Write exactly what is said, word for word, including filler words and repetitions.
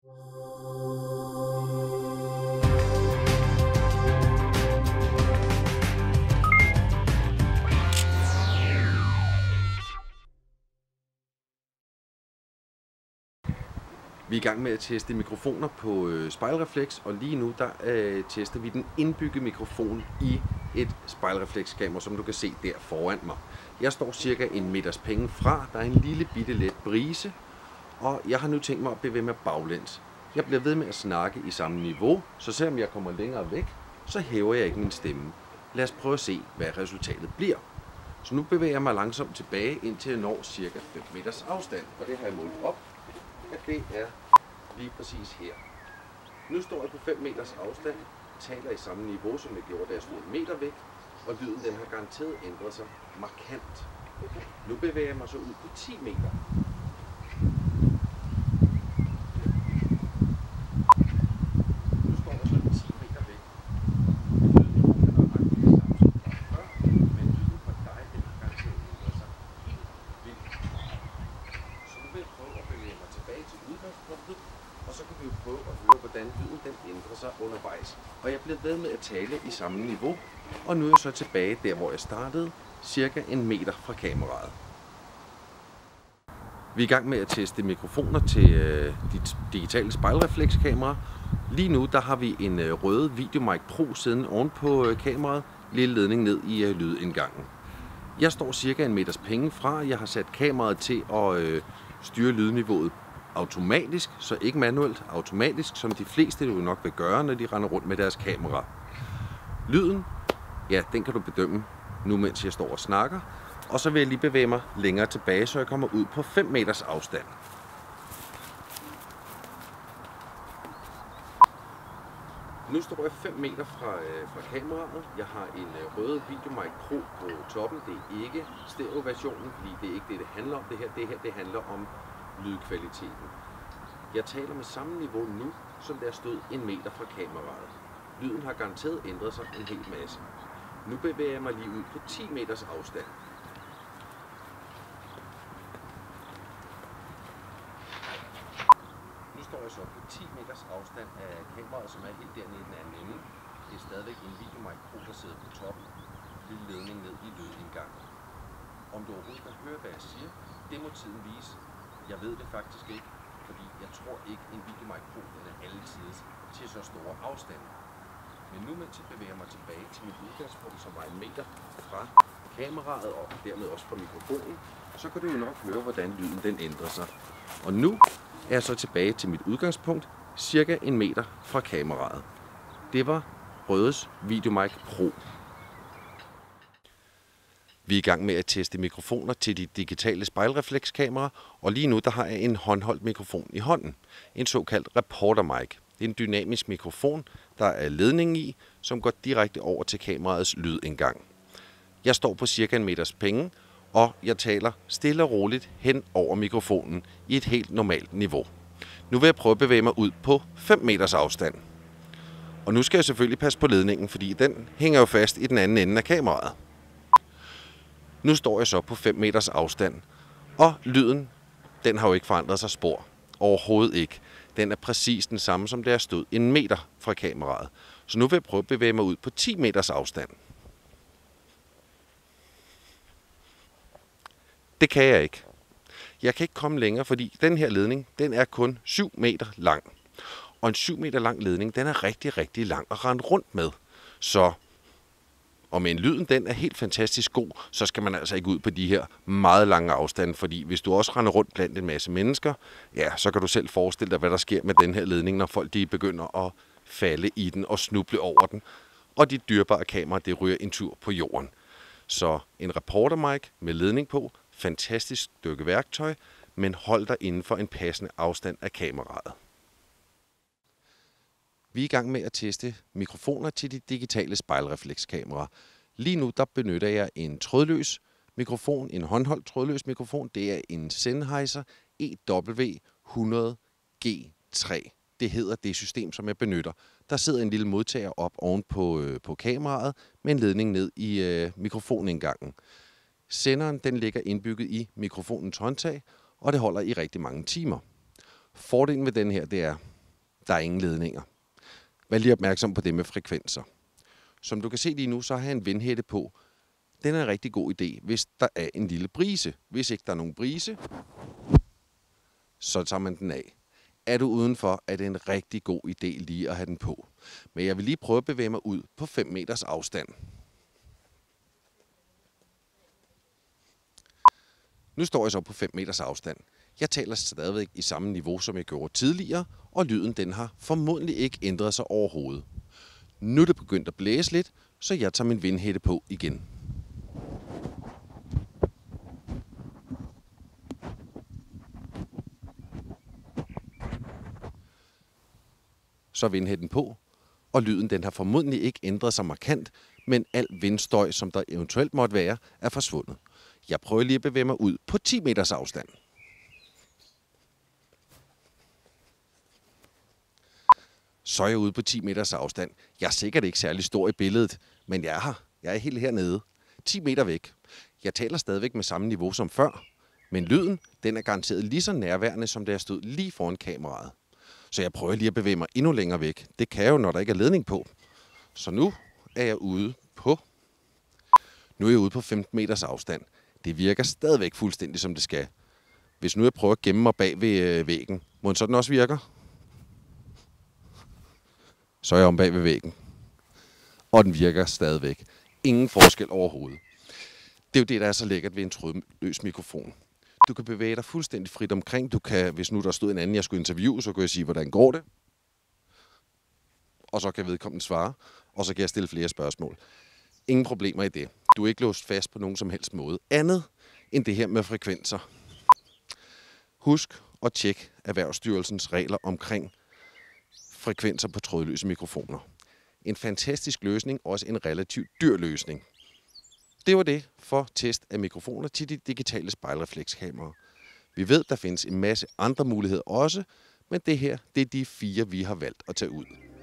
Vi er i gang med at teste mikrofoner på øh, spejlrefleks, og lige nu der øh, tester vi den indbyggede mikrofon i et spejlreflekskamera, som du kan se der foran mig. Jeg står cirka en meters penge fra, der er en lille bitte let brise, og jeg har nu tænkt mig at bevæge mig baglæns. Jeg bliver ved med at snakke i samme niveau, så selvom jeg kommer længere væk, så hæver jeg ikke min stemme. Lad os prøve at se, hvad resultatet bliver. Så nu bevæger jeg mig langsomt tilbage, indtil jeg når cirka fem meters afstand, og det har jeg målt op. At det er lige præcis her. Nu står jeg på fem meters afstand, taler i samme niveau, som jeg gjorde, da jeg stod en meter væk, og lyden den har garanteret ændret sig markant. Nu bevæger jeg mig så ud på ti meter. Nu står jeg så ti meter væk. Lyden er nøjagtigt det samme som før, men lyden for dig den har garanteret ændret sig helt vildt meget. Så nu vil jeg prøve at bevæge mig tilbage til udgangspunktet, og så kan vi jo prøve at høre, hvordan lyden den ændrer sig undervejs. Og jeg bliver ved med at tale i samme niveau, og nu er jeg så tilbage der, hvor jeg startede, cirka en meter fra kameraet. Vi er i gang med at teste mikrofoner til øh, dit digitale spejlreflekskamera. Lige nu der har vi en øh, røde VideoMic Pro siddende oven på øh, kameraet, lille ledning ned i øh, lydindgangen. Jeg står cirka en meters penge fra. Jeg har sat kameraet til at øh, styre lydniveauet automatisk, så ikke manuelt, automatisk, som de fleste jo nok vil gøre, når de render rundt med deres kamera. Lyden, ja, den kan du bedømme nu, mens jeg står og snakker. Og så vil jeg lige bevæge mig længere tilbage, så jeg kommer ud på fem meters afstand. Nu står jeg fem meter fra, øh, fra kameraet. Jeg har en øh, røde VideoMic Pro på toppen. Det er ikke stereo-versionen, fordi det er ikke det, det handler om. Det her, det her det handler om lydkvaliteten. Jeg taler med samme niveau nu, som der stod en meter fra kameraet. Lyden har garanteret ændret sig en hel masse. Nu bevæger jeg mig lige ud på ti meters afstand. Nu står jeg så på ti meters afstand af kameraet, som er helt dernede i den anden ende. Det er stadigvæk en VideoMic Pro, der sidder på toppen. Lille ledning ned i lydindgangen. Om du overhovedet kan høre, hvad jeg siger, det må tiden vise. Jeg ved det faktisk ikke, fordi jeg tror ikke, en VideoMic Pro den er altid til så store afstande. Men nu mens jeg bevæger mig tilbage til mit udgangspunkt, som var en meter fra kameraet og dermed også fra mikrofonen, så kan du jo nok høre, hvordan lyden den ændrer sig. Og nu er jeg så tilbage til mit udgangspunkt, cirka en meter fra kameraet. Det var Rødes VideoMic Pro. Vi er i gang med at teste mikrofoner til de digitale spejlreflekskamera, og lige nu der har jeg en håndholdt mikrofon i hånden. En såkaldt reporter mic. Det er en dynamisk mikrofon, der er ledning i, som går direkte over til kameraets lydindgang. Jeg står på cirka en meters penge, og jeg taler stille og roligt hen over mikrofonen i et helt normalt niveau. Nu vil jeg prøve at bevæge mig ud på fem meters afstand. Og nu skal jeg selvfølgelig passe på ledningen, fordi den hænger jo fast i den anden ende af kameraet. Nu står jeg så på fem meters afstand, og lyden, den har jo ikke forandret sig spor. Overhovedet ikke. Den er præcis den samme, som der stod en meter fra kameraet. Så nu vil jeg prøve at bevæge mig ud på ti meters afstand. Det kan jeg ikke. Jeg kan ikke komme længere, fordi den her ledning, den er kun syv meter lang. Og en syv meter lang ledning, den er rigtig, rigtig lang at rende rundt med. Så og med en lyden, den er helt fantastisk god, så skal man altså ikke ud på de her meget lange afstande, fordi hvis du også render rundt blandt en masse mennesker, ja, så kan du selv forestille dig, hvad der sker med den her ledning, når folk de begynder at falde i den og snuble over den, og dit dyrebare kamera, det ryger en tur på jorden. Så en reporter mic med ledning på, fantastisk stykke værktøj, men hold dig inden for en passende afstand af kameraet. Vi er i gang med at teste mikrofoner til de digitale spejlreflekskameraer. Lige nu der benytter jeg en trådløs mikrofon, en håndholdt trådløs mikrofon. Det er en Sennheiser E W hundrede G tre. Det hedder det system, som jeg benytter. Der sidder en lille modtager op oven på, øh, på kameraet med en ledning ned i øh, mikrofonindgangen. Senderen den ligger indbygget i mikrofonens håndtag, og det holder i rigtig mange timer. Fordelen ved den her, det er, Der er ingen ledninger. Vær lige opmærksom på det med frekvenser. Som du kan se lige nu, så har jeg en vindhætte på. Den er en rigtig god idé, hvis der er en lille brise. Hvis ikke der er nogen brise, så tager man den af. Er du udenfor, er det en rigtig god idé lige at have den på. Men jeg vil lige prøve at bevæge mig ud på fem meters afstand. Nu står jeg så på fem meters afstand. Jeg taler stadigvæk i samme niveau, som jeg gjorde tidligere, og lyden den har formodentlig ikke ændret sig overhovedet. Nu er det begyndt at blæse lidt, så jeg tager min vindhætte på igen. Så er vindhætten på, og lyden den har formodentlig ikke ændret sig markant, men al vindstøj, som der eventuelt måtte være, er forsvundet. Jeg prøver lige at bevæge mig ud på ti meters afstand. Så er jeg ude på ti meters afstand. Jeg er sikkert ikke særlig stor i billedet, men jeg er her. Jeg er helt hernede. ti meter væk. Jeg taler stadigvæk med samme niveau som før, men lyden den er garanteret lige så nærværende, som da jeg stod lige foran kameraet. Så jeg prøver lige at bevæge mig endnu længere væk. Det kan jeg jo, når der ikke er ledning på. Så nu er jeg ude på... Nu er jeg ude på femten meters afstand. Det virker stadigvæk fuldstændig, som det skal. Hvis nu jeg prøver at gemme mig bag ved væggen, må den sådan også virker? Så er jeg om bag ved væggen. Og den virker stadigvæk. Ingen forskel overhovedet. Det er jo det, der er så lækkert ved en trådløs mikrofon. Du kan bevæge dig fuldstændig frit omkring. Du kan, hvis nu der stod en anden, jeg skulle interviewe, så kan jeg sige, hvordan går det? Og så kan vedkommende svare, og så kan jeg stille flere spørgsmål. Ingen problemer i det. Du er ikke låst fast på nogen som helst måde. Andet end det her med frekvenser. Husk at tjekke Erhvervsstyrelsens regler omkring frekvenser på trådløse mikrofoner. En fantastisk løsning, også en relativt dyr løsning. Det var det for test af mikrofoner til de digitale spejlreflekskameraer. Vi ved, der findes en masse andre muligheder også, men det her det er de fire, vi har valgt at tage ud.